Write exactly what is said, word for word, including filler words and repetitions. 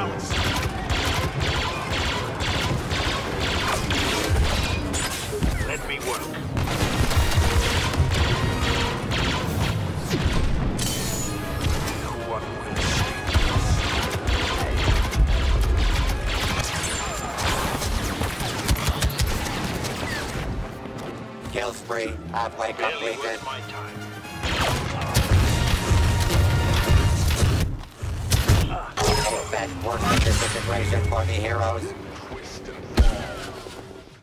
balanced. Let me work. No one will escape. Kill spree, halfway Barely completed. worth my time. Expect work with disintegration for the heroes.